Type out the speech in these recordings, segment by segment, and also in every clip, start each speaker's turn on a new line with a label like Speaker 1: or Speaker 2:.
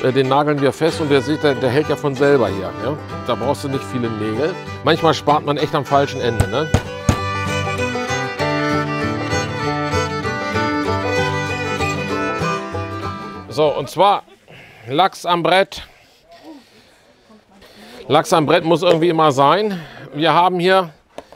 Speaker 1: Den nageln wir fest und der hält ja von selber hier. Ja? Da brauchst du nicht viele Nägel. Manchmal spart man echt am falschen Ende. Ne? So, und zwar Lachs am Brett. Lachs am Brett muss irgendwie immer sein. Wir haben hier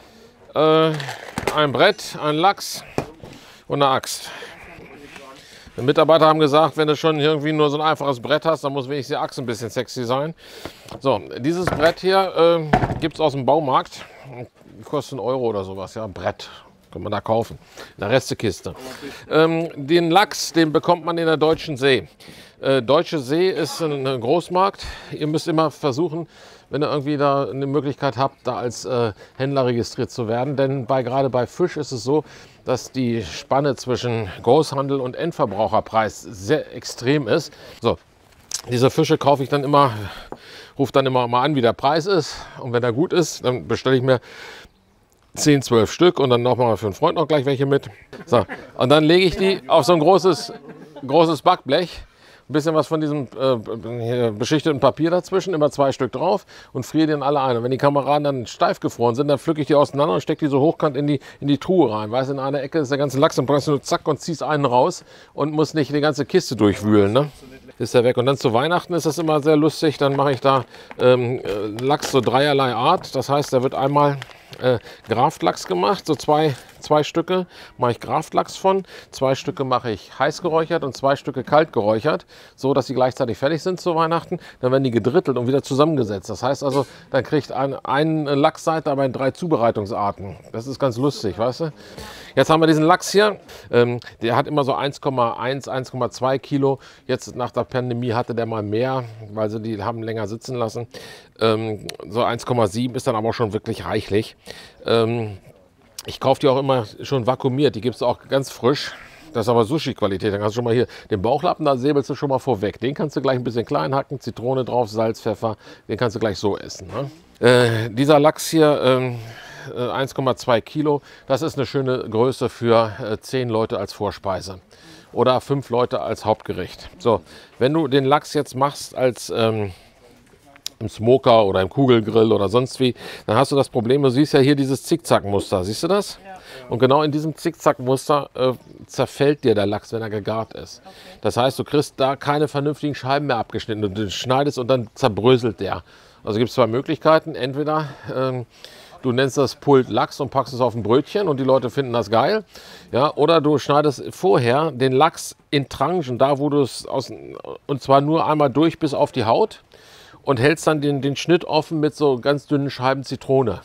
Speaker 1: ein Brett, einen Lachs und eine Axt. Die Mitarbeiter haben gesagt, wenn du schon irgendwie nur so ein einfaches Brett hast, dann muss wenigstens die Axt ein bisschen sexy sein. So, dieses Brett hier gibt es aus dem Baumarkt. Kostet 1 Euro oder sowas, ja, Brett. Kann man da kaufen. In der Restekiste. Den Lachs, den bekommt man in der Deutschen See. Deutsche See ist ein Großmarkt. Ihr müsst immer versuchen, wenn ihr irgendwie da eine Möglichkeit habt, da als Händler registriert zu werden. Denn gerade bei Fisch ist es so, dass die Spanne zwischen Großhandel und Endverbraucherpreis sehr extrem ist. So, diese Fische kaufe ich dann immer, rufe dann immer mal an, wie der Preis ist. Und wenn er gut ist, dann bestelle ich mir 10, 12 Stück und dann nochmal für einen Freund noch gleich welche mit. So, und dann lege ich die auf so ein großes Backblech. Ein bisschen was von diesem beschichteten Papier dazwischen, immer 2 Stück drauf und friere die dann alle ein. Und wenn die Kameraden dann steif gefroren sind, dann pflücke ich die auseinander und stecke die so hochkant in die Truhe rein. Weißt du, in einer Ecke ist der ganze Lachs und brauchst du nur zack und ziehst einen raus und musst nicht die ganze Kiste durchwühlen. Ne? Ist der weg. Und dann zu Weihnachten ist das immer sehr lustig. Dann mache ich da Lachs so dreierlei Art. Das heißt, da wird einmal Graflachs gemacht, so zwei Stücke mache ich Graflachs von, 2 Stücke mache ich heiß geräuchert und 2 Stücke kalt geräuchert, so dass sie gleichzeitig fertig sind zu Weihnachten. Dann werden die gedrittelt und wieder zusammengesetzt. Das heißt also, dann kriegt ein Lachsseite aber in 3 Zubereitungsarten. Das ist ganz lustig, weißt du? Jetzt haben wir diesen Lachs hier, der hat immer so 1,1, 1,2 Kilo. Jetzt nach der Pandemie hatte der mal mehr, weil sie die haben länger sitzen lassen. So 1,7 ist dann aber auch schon wirklich reichlich. Ich kaufe die auch immer schon vakuumiert, die gibt es auch ganz frisch. Das ist aber Sushi-Qualität. Dann kannst du schon mal hier den Bauchlappen, da säbelst du schon mal vorweg. Den kannst du gleich ein bisschen klein hacken, Zitrone drauf, Salz, Pfeffer. Den kannst du gleich so essen. Ne? Dieser Lachs hier, 1,2 Kilo, das ist eine schöne Größe für 10 Leute als Vorspeise. Oder 5 Leute als Hauptgericht. So, wenn du den Lachs jetzt machst als im Smoker oder im Kugelgrill oder sonst wie, dann hast du das Problem, du siehst ja hier dieses Zickzackmuster, siehst du das? Ja. Und genau in diesem Zickzackmuster zerfällt dir der Lachs, wenn er gegart ist. Okay. Das heißt, du kriegst da keine vernünftigen Scheiben mehr abgeschnitten. Du schneidest und dann zerbröselt der. Also gibt es 2 Möglichkeiten. Entweder du nennst das Pult Lachs und packst es auf ein Brötchen und die Leute finden das geil. Ja, oder du schneidest vorher den Lachs in Tranchen, da wo du es und zwar nur einmal durch bis auf die Haut. Und hältst dann den Schnitt offen mit so ganz dünnen Scheiben Zitrone.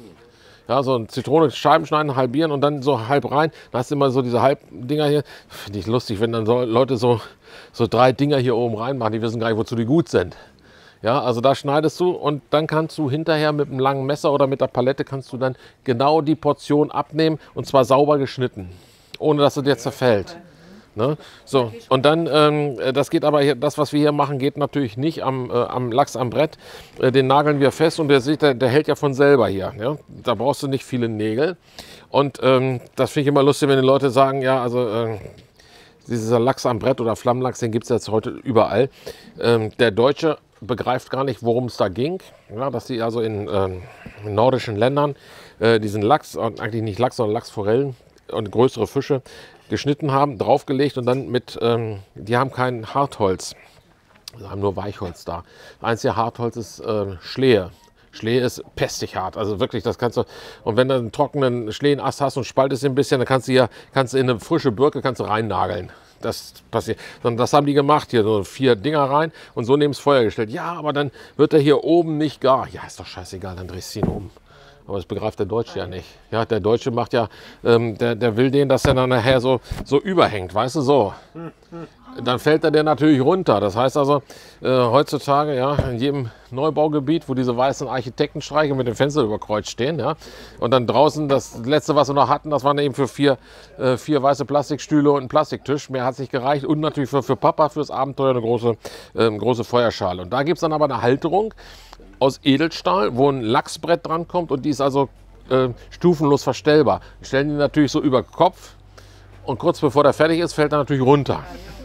Speaker 1: Ja, so ein Zitrone-Scheiben schneiden, halbieren und dann so halb rein. Dann hast du immer so diese Halbdinger hier. Finde ich lustig, wenn dann so Leute so 3 Dinger hier oben reinmachen, die wissen gar nicht, wozu die gut sind. Ja, also da schneidest du und dann kannst du hinterher mit einem langen Messer oder mit der Palette kannst du dann genau die Portion abnehmen und zwar sauber geschnitten, ohne dass es dir zerfällt. Ne? So, und dann, das geht aber hier, das, was wir hier machen, geht natürlich nicht am Lachs am Brett. Den nageln wir fest und der hält ja von selber hier. Ja? Da brauchst du nicht viele Nägel. Und das finde ich immer lustig, wenn die Leute sagen, ja, also dieser Lachs am Brett oder Flammlachs, den gibt es jetzt heute überall. Der Deutsche begreift gar nicht, worum es da ging. Ja, dass die also in nordischen Ländern diesen Lachs, eigentlich nicht Lachs, sondern Lachsforellen und größere Fische geschnitten haben, draufgelegt und dann die haben kein Hartholz, die haben nur Weichholz da. Einziger Hartholz ist Schlehe. Schlehe ist pestig hart, also wirklich, das kannst du, und wenn du einen trockenen Schlehenast hast und spaltest ihn ein bisschen, dann kannst du in eine frische Birke reinnageln. Das passiert. Das haben die gemacht, hier so 4 Dinger rein und so neben das Feuer gestellt. Ja, aber dann wird er hier oben nicht gar. Ja, ist doch scheißegal, dann drehst du ihn um. Aber das begreift der Deutsche ja nicht. Ja, der Deutsche macht ja, der will den, dass er dann nachher so überhängt, weißt du, so. Dann fällt er natürlich runter. Das heißt also, heutzutage, ja, in jedem Neubaugebiet, wo diese weißen Architektenstreiche mit dem Fenster überkreuzt stehen, ja, und dann draußen, das letzte, was wir noch hatten, das waren eben für 4 weiße Plastikstühle und einen Plastiktisch. Mehr hat es nicht gereicht. Und natürlich für Papa, fürs Abenteuer eine große Feuerschale. Und da gibt es dann aber eine Halterung aus Edelstahl, wo ein Lachsbrett dran kommt und die ist also stufenlos verstellbar. Wir stellen die natürlich so über Kopf und kurz bevor der fertig ist, fällt er natürlich runter.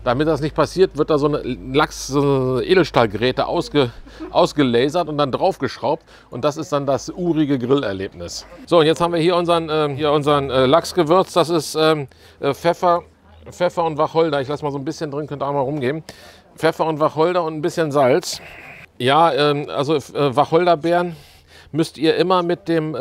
Speaker 1: Damit das nicht passiert, wird da so eine Edelstahlgeräte ausgelasert und dann draufgeschraubt. Und das ist dann das urige Grillerlebnis. So, und jetzt haben wir hier unseren Lachsgewürz. Das ist Pfeffer und Wacholder. Ich lasse mal so ein bisschen drin, könnt ihr auch mal rumgeben. Pfeffer und Wacholder und ein bisschen Salz. Ja, also Wacholderbeeren müsst ihr immer mit dem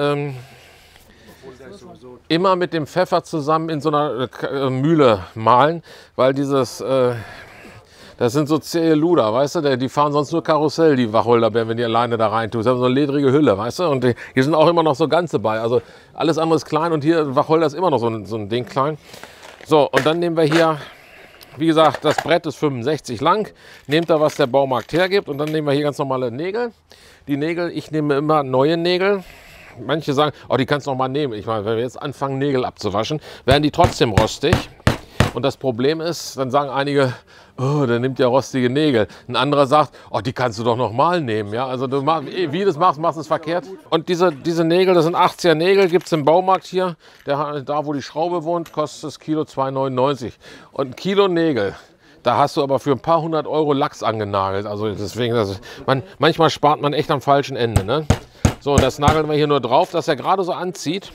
Speaker 1: Pfeffer zusammen in so einer Mühle mahlen, weil das sind so zähe Luder, weißt du, die fahren sonst nur Karussell, die Wacholderbeeren, wenn die alleine da rein tun. Sie haben so eine ledrige Hülle, weißt du, und hier sind auch immer noch so ganze bei, also alles andere ist klein und hier Wacholder ist immer noch so ein Ding klein. So, und dann nehmen wir hier, wie gesagt, das Brett ist 65 lang, nehmt da, was der Baumarkt hergibt, und dann nehmen wir hier ganz normale Nägel. Die Nägel, ich nehme immer neue Nägel. Manche sagen, oh, die kannst du noch mal nehmen. Ich meine, wenn wir jetzt anfangen, Nägel abzuwaschen, werden die trotzdem rostig. Und das Problem ist, dann sagen einige, oh, der nimmt ja rostige Nägel. Ein anderer sagt, oh, die kannst du doch noch mal nehmen. Ja, also du wie du das machst, machst du es verkehrt. Und diese Nägel, das sind 80er Nägel, gibt es im Baumarkt hier. Da, wo die Schraube wohnt, kostet das Kilo 2,99. Und ein Kilo Nägel, da hast du aber für ein paar hundert Euro Lachs angenagelt. Also deswegen, manchmal spart man echt am falschen Ende. Ne? So, und das nageln wir hier nur drauf, dass er gerade so anzieht.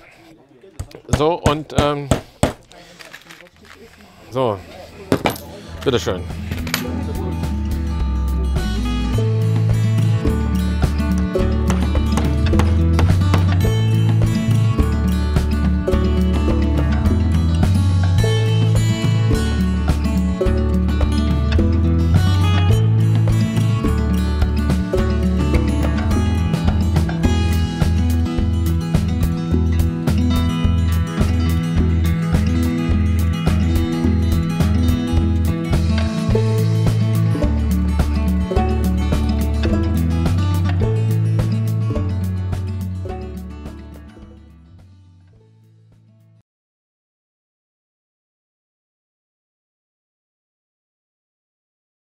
Speaker 1: So, und so, bitteschön.